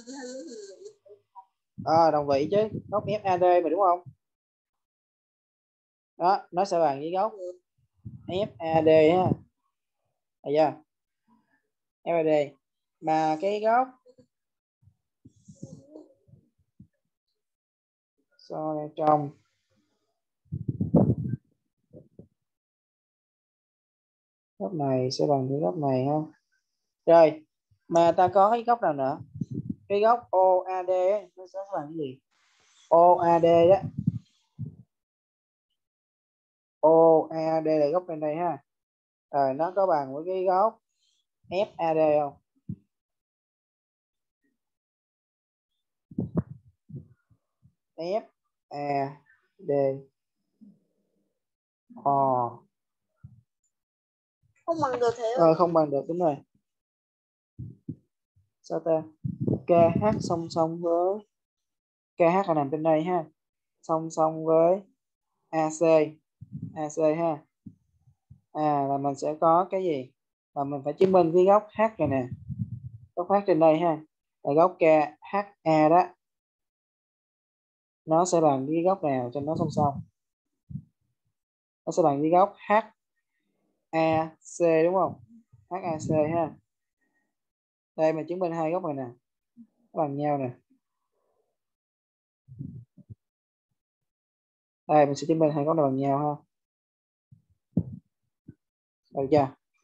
À, đồng vị chứ, góc ép a đê mà đúng không? Đó, nó sẽ bằng với góc ép a đê ha. Được chưa? ép a đê. Mà cái góc so ra trong góc này sẽ bằng với góc này ha. Rồi, Mà ta có cái góc nào nữa? Cái góc o a đê ấy, nó sẽ bằng cái gì? o a đê đó. o a đê là góc bên đây ha. Rồi nó có bằng với cái góc ép a đê không? ép a đê. Ồ. Không bằng được thế Ờ, không bằng được, đúng rồi. Sao ta? ca hát song song với ca hát là nằm trên đây ha. Song song với a xê. a xê ha. À là mình sẽ có cái gì? Là mình phải chứng minh cái góc H này nè. Góc H trên đây ha. Là góc ca hát a đó. Nó sẽ bằng cái góc nào cho nó song song? Nó sẽ bằng cái góc hát a xê đúng không? hát a xê ha. Đây mình chứng minh hai góc này nè. Nó bằng nhau nè. Đây mình sẽ chứng minh hai góc này bằng nhau ha. Được chưa?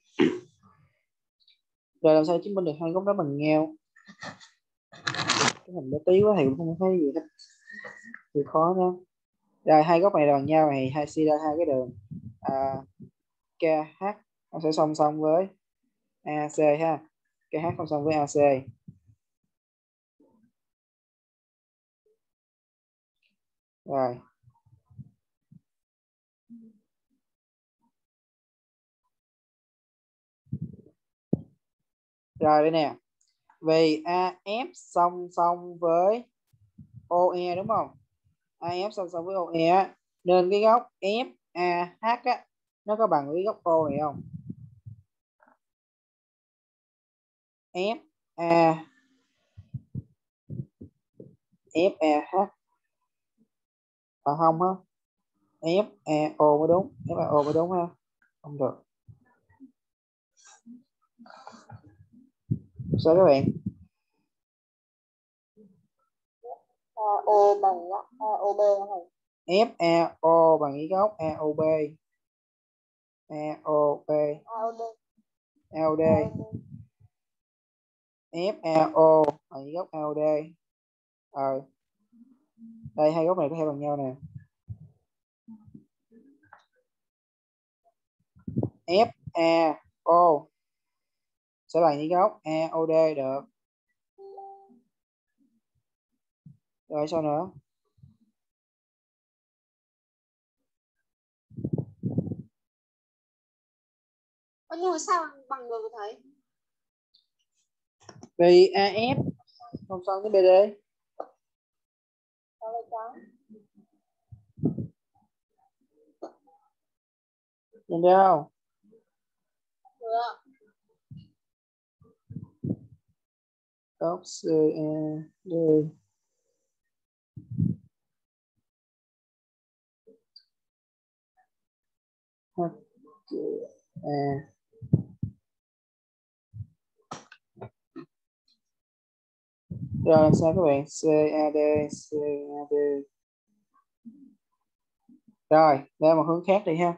Rồi làm sao chứng minh được hai góc đó bằng nhau? Cái hình bé tí quá thì cũng không thấy gì hết. Thì khó nha. Rồi hai góc này là bằng nhau này, hai suy ra hai cái đường à, ca hát nó sẽ song song với a xê ha. ca hát song song với a xê. Rồi. Rồi đây nè. Vì a ép song song với o e đúng không? a ép song song với o e á, nên cái góc ép a hát á nó có bằng với góc O này không? ép a ép a hát còn không ha? ép a o mới đúng, ép a o mới đúng ha. Không được. Sao các bạn? a o bằng a o b này. ép a o bằng cái góc a o b. a o b. a o d. a o d. ép a o bằng cái góc a o d. Ờ. Đây hai góc này có thể bằng nhau nè. ép a o sẽ bằng cái góc a o d được. Rồi sao nữa? Ơ, nhưng mà sao bằng được thầy? Vì a ép song song với bê đê. Sao lại có? Nhìn thấy không? Được. Góc xê a đê. H a. Rồi làm sao các bạn? xê a đê, xê a đê. Rồi, đây một hướng khác đi ha.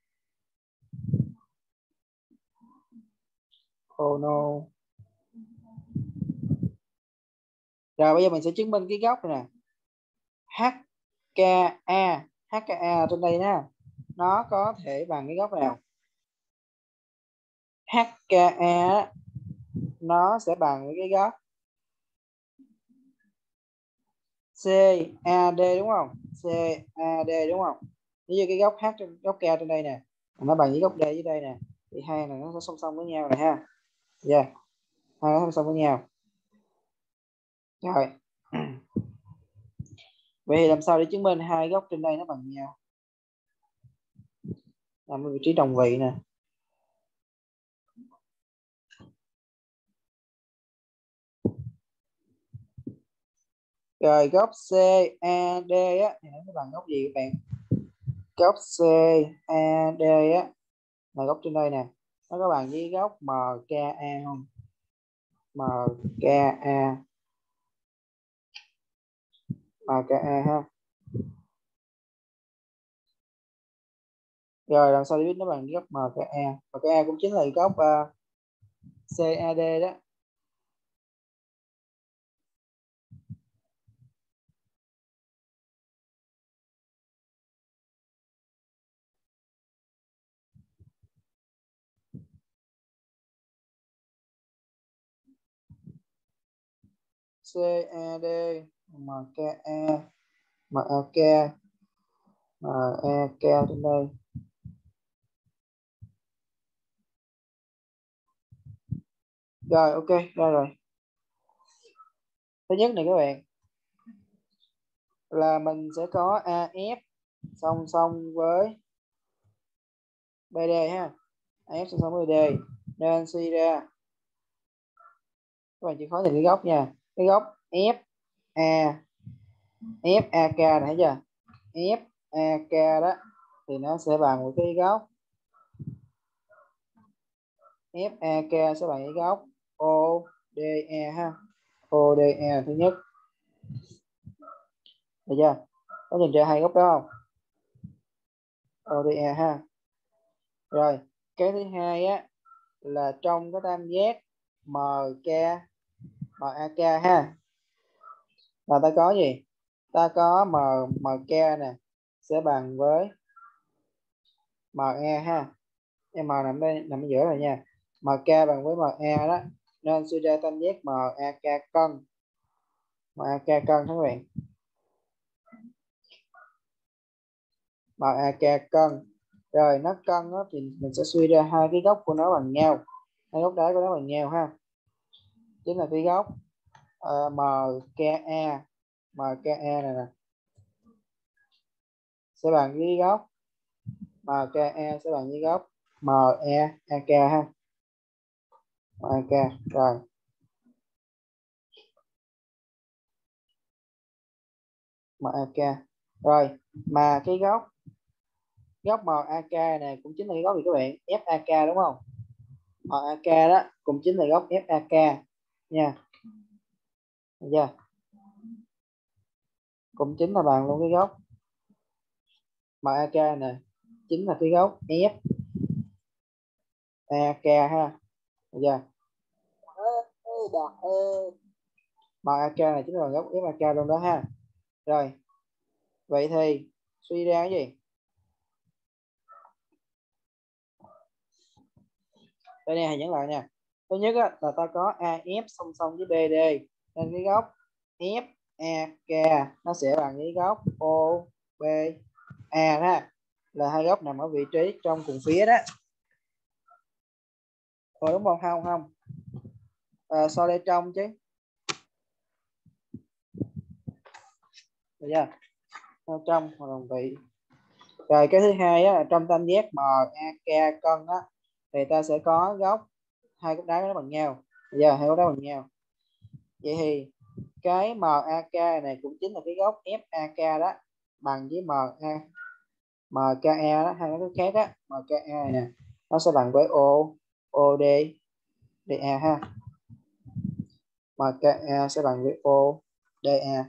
Oh no. Rồi bây giờ mình sẽ chứng minh cái góc này nè. hát ca a, hát ca a trên đây nha. Nó có thể bằng cái góc nào? hát ca a nó sẽ bằng với cái góc xê a đê đúng không? xê a đê đúng không? Nếu như cái góc H trên góc K trên đây nè, nó bằng với góc D dưới đây nè, thì hai này nó sẽ song song với nhau này ha. Yeah. Hai nó song song với nhau. Rồi. Vậy thì làm sao để chứng minh hai góc trên đây nó bằng nhau? Nằm ở vị trí đồng vị nè. Rồi góc xê a đê á thì nó bằng góc gì các bạn? Góc xê a đê á là góc trên đây nè. Nó có bằng với góc em ca a không? em ca a. em ca a ha. Rồi làm sao để biết nó bằng góc em ca a? em ca a cũng chính là góc uh, xê a đê đó. xê a đê em ca a em a ca em a ca trên đây. Rồi ok, ra rồi. Thứ nhất này các bạn là mình sẽ có a ép song song với bê đê ha. a ép song song với bê đê nên suy ra các bạn chỉ khó tìm cái góc nha. Cái góc ép a ép a ca này thấy chưa? ép a ca đó thì nó sẽ bằng một cái góc ép a ca sẽ bằng cái góc ô đê e ha. ô đê e là thứ nhất. Được chưa? Có nhìn ra hai góc đó không? ô đê e ha. Rồi, cái thứ hai á là trong cái tam giác em ca em a ca ha. Là ta có gì? Ta có M em ca nè sẽ bằng với em e ha. M nằm đây, nằm ở giữa rồi nha. em ca bằng với em e đó. Nên suy ra tam giác em a ca cân. em a ca cân các bạn. em a ca cân. Rồi nó cân đó, thì mình sẽ suy ra hai cái góc của nó bằng nhau. Hai góc đáy của nó bằng nhau ha. Chính là cái góc uh, em ca a em ca a này nè sẽ bằng cái góc em ca a sẽ bằng cái góc em e a ca ha. em e a ca rồi. em e a ca. Rồi mà cái góc góc em e a ca này cũng chính là cái góc gì các bạn? ép a ca đúng không? em e a ca đó cũng chính là góc ép a ca nha. Được chưa? Cũng chính là bằng luôn cái góc em e a ca này chính là cái góc ép a ca ha. Được chưa? em e a ca này chính là góc ép a ca luôn đó ha. Rồi vậy thì suy ra cái gì? Đây này, hãy nhấn lại nha. Thứ nhất á, là ta có a ép song song với bê đê nên cái góc ép a ca nó sẽ bằng cái góc ô bê a đó, là hai góc nằm ở vị trí trong cùng phía đó. Rồi đúng không? Không không. À, so đây trong chứ. Được chưa? So trong hoặc đồng vị. Rồi cái thứ hai á, trong tam giác em a ca cân á thì ta sẽ có góc hai góc đáy nó bằng nhau. Giờ hai góc đáy bằng nhau. Vậy thì cái em a ca này cũng chính là cái góc ép a ca đó bằng với em a em ca a đó, hai cái khác đó, em ca a nè nó sẽ bằng với o ô đê đê a ha. em ca a sẽ bằng với o đê a.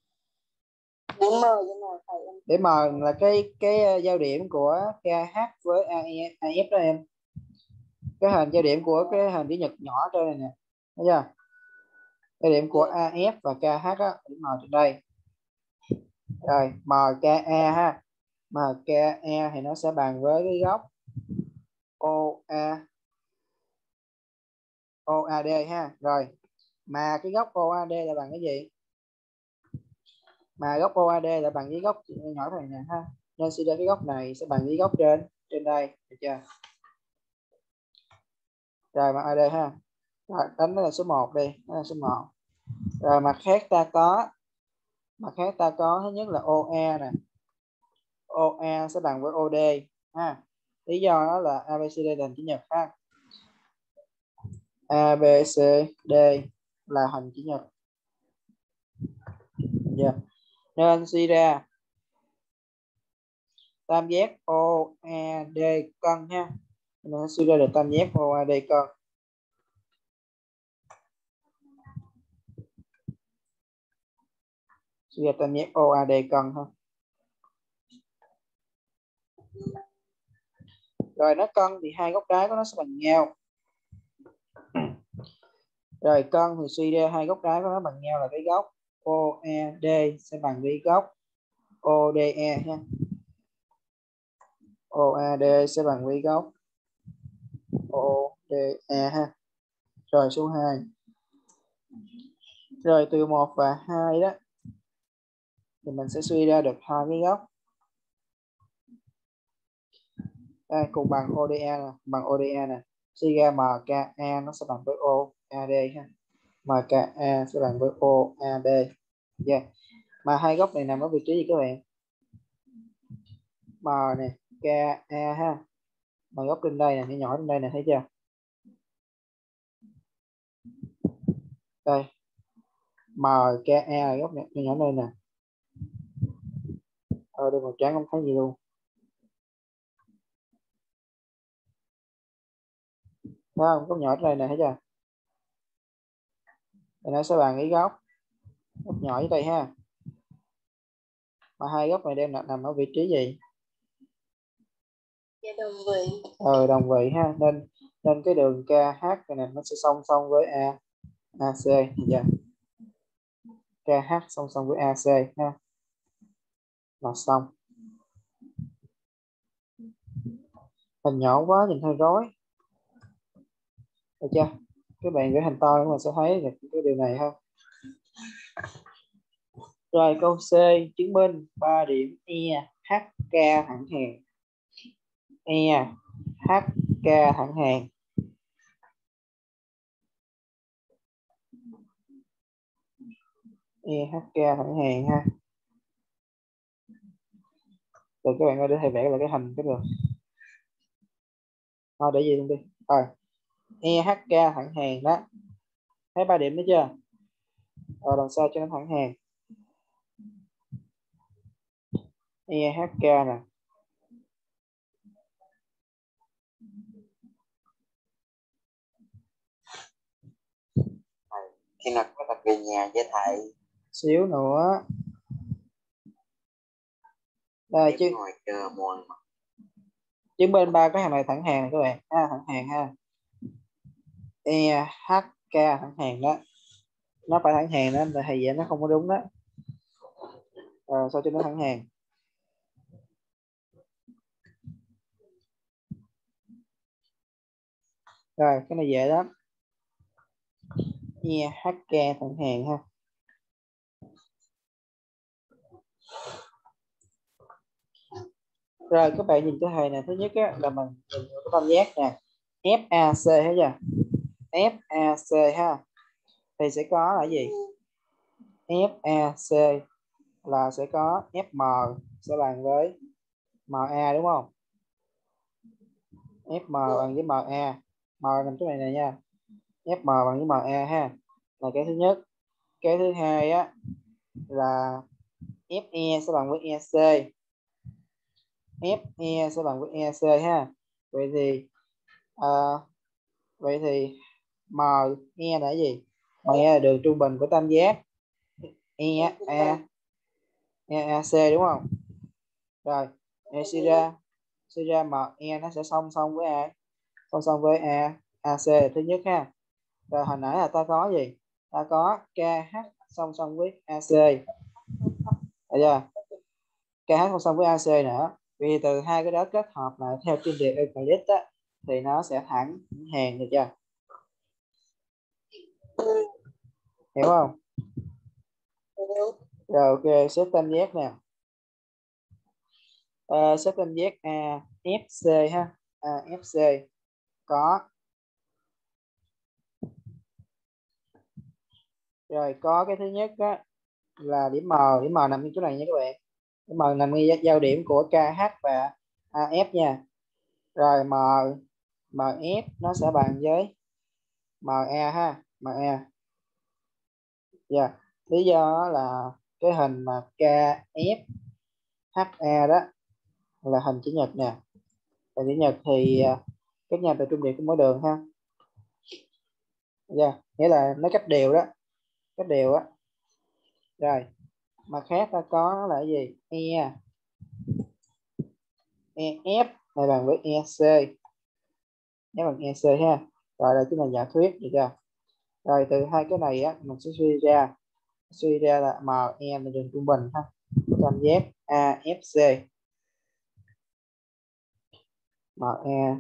Để M là cái cái giao điểm của ca hát với a ép đó em. Cái hình giao điểm của cái hình chữ nhật nhỏ trên này nè. Thấy chưa? Giao điểm của a ép và ca hát á, điểm M trên đây. Rồi em ca a ha. em ca a thì nó sẽ bằng với cái góc o a o a đê ha. Rồi mà cái góc o a đê là bằng cái gì? Mà góc o a đê là bằng với góc nhỏ này nè ha. Nên suy ra cái góc này sẽ bằng với góc trên trên đây, được chưa? Rồi mặt a đê ha. Rồi, đánh nó là số một đi, đó là số một. Rồi mặt khác ta có mặt khác ta có thứ nhất là o a nè. o a sẽ bằng với o đê ha. Lý do đó là a bê xê đê là hình chữ nhật ha. a bê xê đê là hình chữ nhật. Yeah. Nên suy ra tam giác o a đê cân ha. Nên suy ra được tam giác o a đê cân. Suy ra tam giác o a đê cân thôi. Rồi nó cân thì hai góc đáy của nó sẽ bằng nhau. Rồi cân thì suy ra hai góc đáy của nó bằng nhau là cái góc o a đê sẽ bằng với góc o đê e ha. o a đê sẽ bằng với góc o đê e ha. Rồi số hai. Rồi từ một và hai đó thì mình sẽ suy ra được hai cái góc. Đây, cùng bằng o đê a nè, bằng o đê a nè. Suy ra em ca a nó sẽ bằng với o a đê ha. em ca a sẽ bằng với o a đê. Yeah. Mà hai góc này nằm ở vị trí gì các bạn? M này, ca a ha. Mà góc trên đây nè, nhỏ trên đây nè, thấy chưa? Đây. M ca a là góc này, nhỏ đây nè. Ờ đây màu trắng không thấy gì luôn. Đó, không, góc nhỏ trên đây nè, thấy chưa? Thì nó sẽ bằng cái góc góc nhỏ dưới đây ha. Mà hai góc này đem nằm ở vị trí gì? Đồng vị. Ờ đồng vị ha, nên nên cái đường ca hát này nó sẽ song song với a AC. Dạ. ca hát song song với a xê ha. Là xong. Hình nhỏ quá nhìn hơi rối. Được chưa? Các bạn vẽ hình to mà sẽ thấy được cái điều này không? Rồi câu C, chứng minh ba điểm E H K thẳng hàng. E H K thẳng hàng. E H K thẳng hàng ha. Rồi các bạn ơi, để thầy vẽ lại cái hình cái được. Thôi để gì luôn đi. Rồi. E H K thẳng hàng đó. Thấy ba điểm đó chưa? Rồi làm sao cho nó thẳng hàng? E H K nè. Khi nào có tập về nhà với thầy. Xíu nữa. Đây chứ. Ngồi chờ buồn. Chứng minh ba cái hàng này thẳng hàng này các bạn. À, thẳng hàng ha. E H K thẳng hàng đó. Nó phải thẳng hàng đó, thầy vẽ nó không có đúng đó. Rồi sao cho nó thẳng hàng? Rồi cái này dễ lắm. E H K thẳng hàng ha. Rồi các bạn nhìn cái thầy này, thứ nhất á, là mình nhìn cái tam giác nè, F A C thấy chưa? F A C ha, thì sẽ có là gì? F A C là sẽ có F M sẽ bằng với M A đúng không? F M bằng với M A, M nằm chỗ này này nha, F M bằng với M A ha, là cái thứ nhất. Cái thứ hai á là F E sẽ bằng với E C, F E sẽ bằng với E C ha. Vậy thì uh, vậy thì M E là cái gì? M E là đường trung bình của tam giác E A E A C đúng không? Rồi e suy ra suy ra M E nó sẽ song song với A, song song với A A C thứ nhất ha. Rồi hồi nãy là ta có gì? Ta có K H song song với A C. Được chưa? K H song song với A C nữa. Vì từ hai cái đó kết hợp lại theo chuyên đề Euclid á, thì nó sẽ thẳng hàng, được chưa? Hiểu không? Rồi ok, xếp tam giác nè. À, xếp tam giác A F C ha. A F C có. Rồi có cái thứ nhất á, là điểm M, điểm M nằm ở chỗ này nha các bạn. Điểm M nằm ngay giao điểm của K H và A F nha. Rồi M M F nó sẽ bằng với M A ha, M A. Yeah. Lý do là cái hình mà K F H A đó là hình chữ nhật nè. Hình chữ nhật thì các nhà từ trung điểm của mỗi đường ha. Yeah. Nghĩa là nó cách đều đó, cách đều á. Rồi mà khác ta có là cái gì? E E F này bằng với E C, nó bằng E C ha. Rồi là chính là giả thuyết, được chưa? Rồi từ hai cái này á mình sẽ suy ra suy ra là M E là đường trung bình ha, tam giác A F C. M E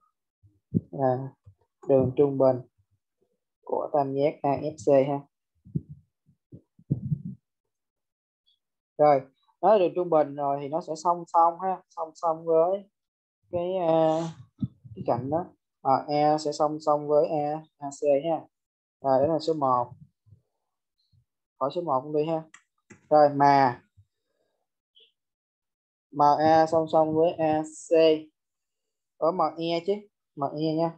là đường trung bình của tam giác A F C ha. Rồi nói được trung bình rồi thì nó sẽ song song ha, song song với cái uh, cái cạnh đó. À, E sẽ song song với E a xê ha. Rồi đó là số một. Hỏi số một cũng đi ha. Rồi mà em a song song với a xê ở em e chứ, em e nha.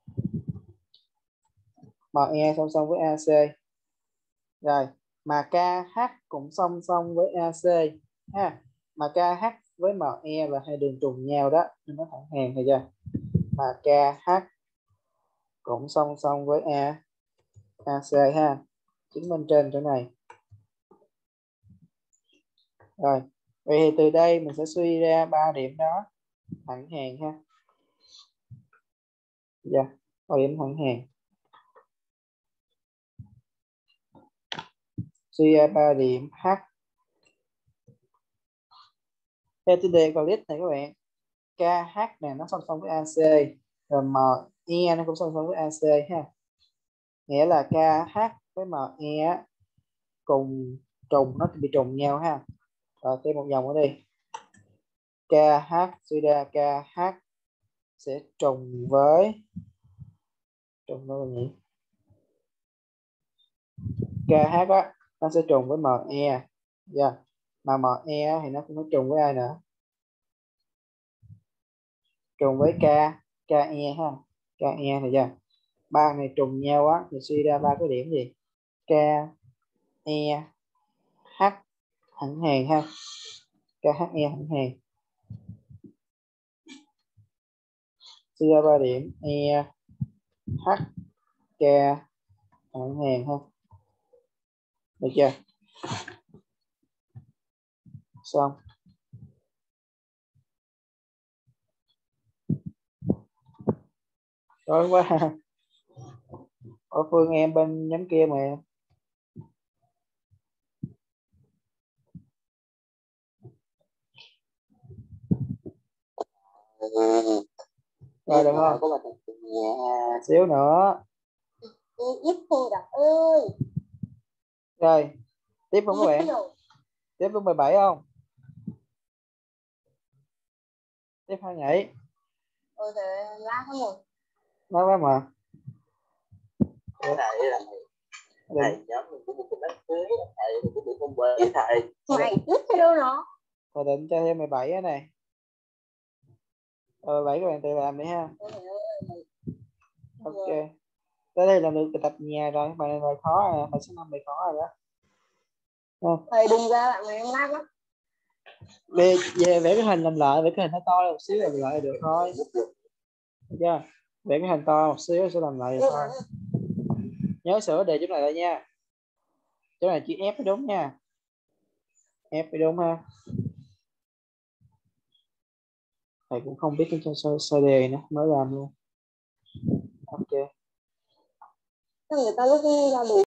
em e song song với a xê. Rồi mà ca hát cũng song song với a xê ha. Mà ca hát với em e là hai đường trùng nhau đó nên nó thẳng hàng thôi chưa. Mà ca hát cũng song song với a AC ha, chứng minh trên chỗ này. Rồi vậy thì từ đây mình sẽ suy ra ba điểm đó thẳng hàng ha. Dạ, ba điểm thẳng hàng. Suy ra ba điểm H. Theo tiêu đề còn list này các bạn, ca hát này nó song song với a xê, rồi em e nó cũng song song với a xê ha. Nghĩa là ca hát với em e cùng trùng, nó bị trùng nhau ha. Rồi thêm một dòng ở đây. ca hát suy ra ca hát sẽ trùng với trùng đâu nhỉ? ca hát á nó sẽ trùng với em e. Yeah. Mà em e thì nó cũng phải trùng với ai nữa? Trùng với K, ca e ha. ca e này chưa? Ba này trùng nhau á thì suy ra ba cái điểm gì? K, E, H thẳng hàng ha. K, H, E thẳng hàng. Suy ra ba điểm E, H, K thẳng hàng ha. Được chưa? Xong. Tối quá. Ở Phương em bên nhóm kia mà. Ừ. Rồi được không? Xíu nữa. Giúp cô đọc ơi. Rồi tiếp không các bạn? Tiếp lúc mười bảy không? Tiếp hai nhảy. Ôi trời, la không rồi. Nói quá mà. Thầy là thầy nhóm mình cũng một đám cưới, thầy cũng bị không quên với thầy. Mày biết theo nó. Thầy định cho thêm mười bảy á này. Ờ, bảy các bạn tự làm đi ha. Ok. Tới đây là được tập nhà rồi, bài này bài khó rồi, bài số năm bài khó rồi đó. Thầy đừng ra bạn mày em lát lắm. Về, về vẽ cái hình làm lại, vẽ cái hình nó to một xíu làm lại được thôi. Được chưa? Vẽ cái hình to một xíu sẽ làm lại được thôi. Nhớ sửa đề chỗ này lại nha. Chỗ này chữ F mới đúng nha. F mới đúng ha. Thầy cũng không biết cái sơ, sơ đề nữa, mới làm luôn. Ok. Người ta lúc ra đủ